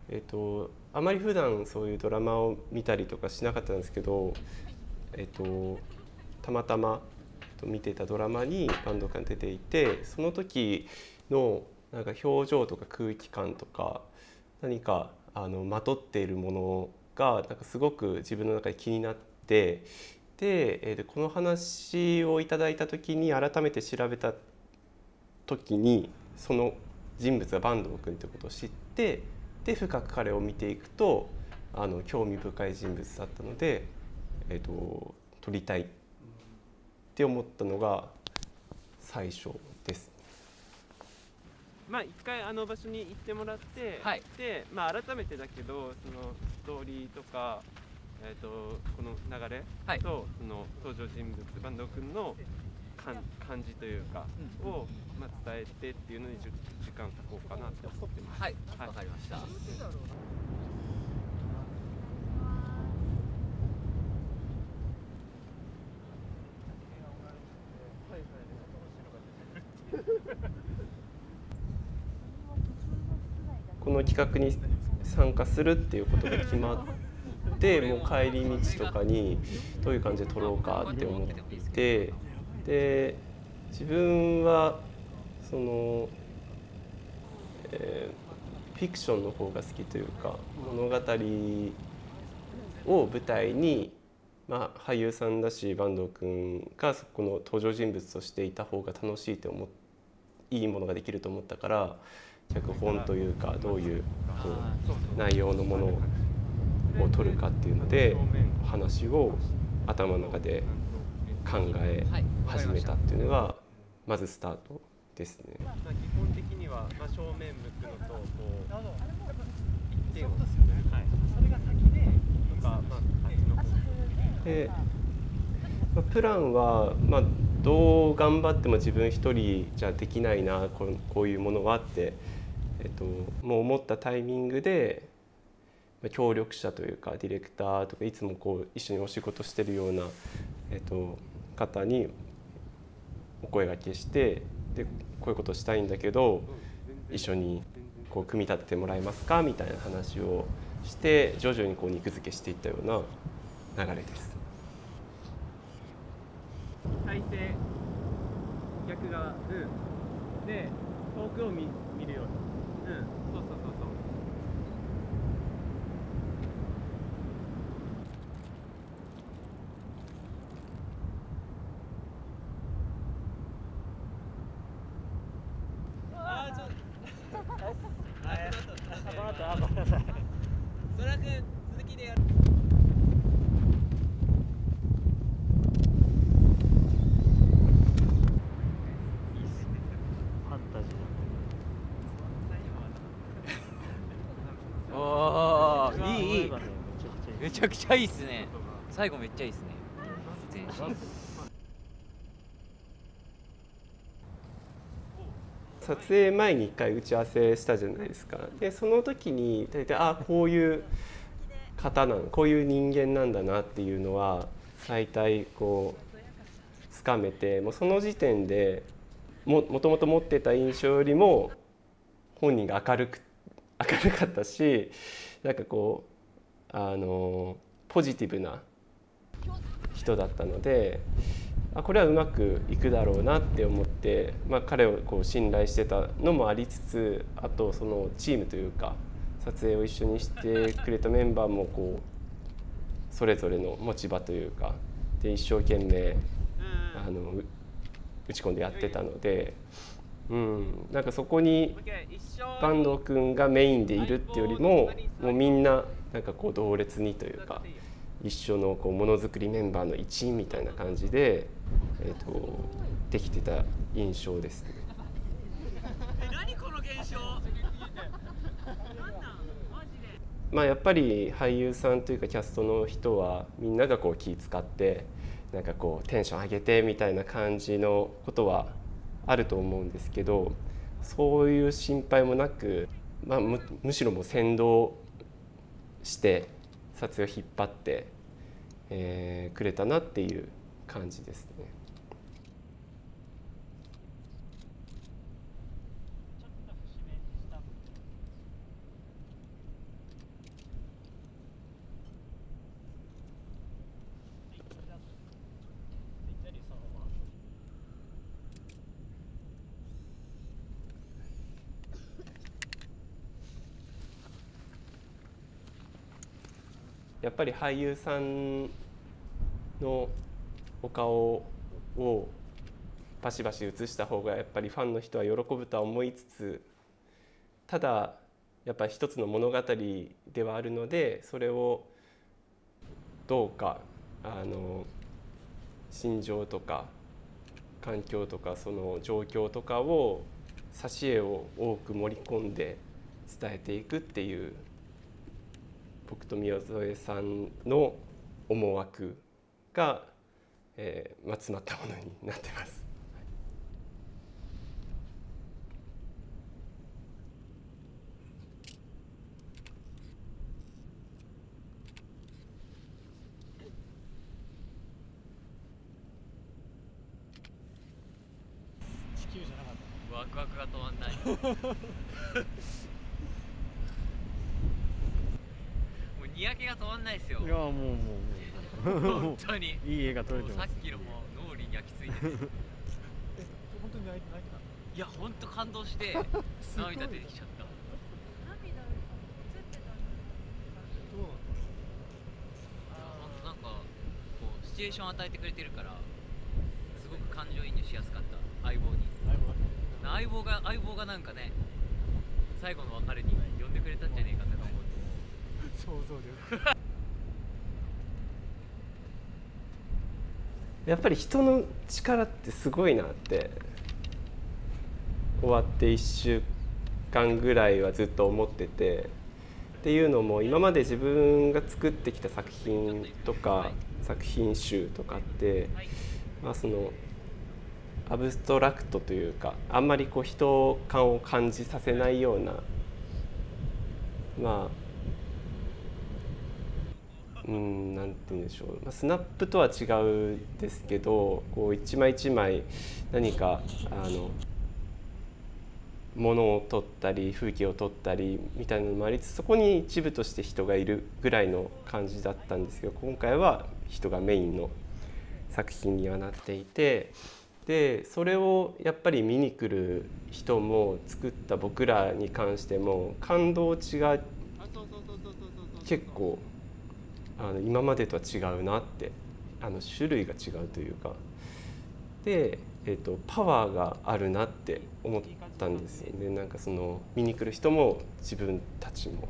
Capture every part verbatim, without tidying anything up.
えっと、あまり普段そういうドラマを見たりとかしなかったんですけど、えっと、たまたま見てたドラマにバンドが出ていて、その時のなんか表情とか空気感とか何かあのまとっているものがなんかすごく自分の中で気になって、で、えー、この話をいただいた時に改めて調べた時にその人物が坂東くんということを知って、で深く彼を見ていくとあの興味深い人物だったので、えー、と撮りたいって思ったのが最初です。まあ一回あの場所に行ってもらって、はい、で、まあ、改めてだけどそのストーリーとか、えー、とこの流れと、はい、その登場人物坂東くんの感じというかを、まあ、伝えてっていうのにちょっと時間割こうかなと思ってます。はい、わ、はい、かりました。この企画に参加するっていうことが決まって、もう帰り道とかにどういう感じで撮ろうかって思って、で自分はその、えー、フィクションの方が好きというか、物語を舞台に、まあ、俳優さんだし坂東くんがそこの登場人物としていた方が楽しいと思っいいものができると思ったから、脚本というかどういうこう内容のものを取るかっていうので話を頭の中で考え始めたっていうのがまずスタートですね。まあ、基本的には、まあ、正面向くのとこう一点をですよね。はい。それが先でとか、まあ、先の方で、まあ、プランは、まあ、どう頑張っても自分一人じゃできないな、こう、こういうものはって、えっと、もう思ったタイミングで協力者というかディレクターとかいつもこう一緒にお仕事してるような、えっと、方にお声掛けして、でこういうことしたいんだけど一緒にこう組み立ててもらえますかみたいな話をして徐々にこう肉付けしていったような流れです。体勢逆側、うん、で遠くを 見, 見るように、うん、そうそうそうそう。あーちょっとあこの後あごめんなさい。そらくん続きでやる。 おー、いいいい、めちゃくちゃいいっすね。最後めっちゃいいっすね。全身撮影前にいっかい打ち合わせしたじゃないですか。でその時に大体あこういう方なの、こういう人間なんだなっていうのは大体こうつかめて、もうその時点でももともと持ってた印象よりも本人が明るく明るかったし、なんかこうあのポジティブな人だったので、あこれはうまくいくだろうなって思って、まあ、彼をこう信頼してたのもありつつ、あとそのチームというか撮影を一緒にしてくれたメンバーもこうそれぞれの持ち場というかで一生懸命あの打ち込んでやってたので、うん、なんかそこに坂東くんがメインでいるっていうよりももうみんななんかこう同列にというか一緒のこうものづくりメンバーの一員みたいな感じで、えー、とできてた印象ですね。何この現象まあやっぱり俳優さんというかキャストの人はみんながこう気使ってなんかこうテンション上げてみたいな感じのことはあると思うんですけど、そういう心配もなく、まあ、む, むしろもう先導して撮影を引っ張って、えー、くれたなっていう感じですね。 やっぱり俳優さんのお顔をバシバシ映した方がやっぱりファンの人は喜ぶとは思いつつ、ただやっぱり一つの物語ではあるので、それをどうかあの心情とか環境とかその状況とかを挿絵を多く盛り込んで伝えていくっていう僕と宮添さんの思惑が、えーまあ、詰まったものになってます。 地球じゃなかった。 ワクワクが止まんない。もうにやけが止まんないですよ。 いやもうもうもう本当にいい絵が撮れてさます。 っきのも脳裏に焼き付いてる。 え本当に泣いて泣いてた。 いや本当感動して涙出てきちゃった。 涙映ってたんどうなんだ本当なんかこうシチュエーションを与えてくれてるからすごく感情移入しやすかった。相棒に相棒が相棒がなんかね最後の別れに呼んでくれたんじゃねえかとか思うと想像力。 やっぱり人の力ってすごいなって、終わっていっしゅうかんぐらいはずっと思ってて、っていうのも今まで自分が作ってきた作品とか作品集とかって、まあ、そのアブストラクトというか、あんまりこう人感を感じさせないような、まあうんなんて言うんでしょう、まあ、スナップとは違うですけど、こう一枚一枚何かあの物を撮ったり風景を撮ったりみたいなのもありつつ、そこに一部として人がいるぐらいの感じだったんですけど、今回は人がメインの作品にはなっていて、でそれをやっぱり見に来る人も作った僕らに関しても感動値が結構あの今までとは違うなって、あの種類が違うというかで、えーと、パワーがあるなって思ったんですよね。なんかその見に来る人も自分たちも、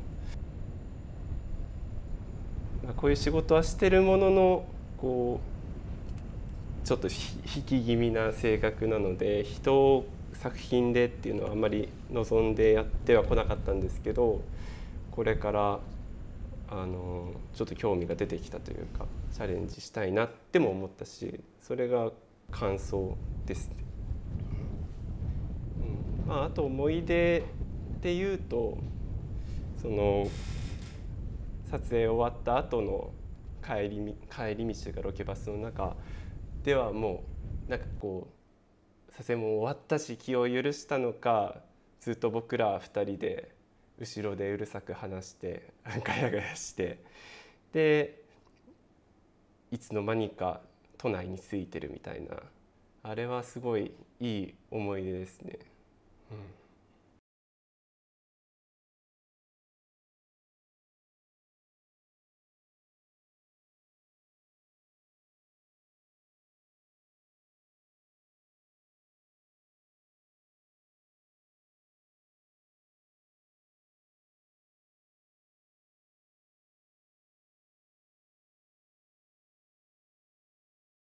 まあ、こういう仕事はしてるもののこうちょっと引き気味な性格なので、人を作品でっていうのはあんまり望んでやってはこなかったんですけど、これからあのちょっと興味が出てきたというか、チャレンジしたいなっても思ったし、それが感想ですね。うんまあ、あと思い出で言うと、その撮影終わった後の帰り帰り道というかロケバスの中ではもうなんかこう撮影も終わったし気を許したのか、ずっと僕らふたりで後ろでうるさく話してガヤガヤして、でいつの間にか都内に着いてるみたいな、あれはすごいいい思い出ですね。うん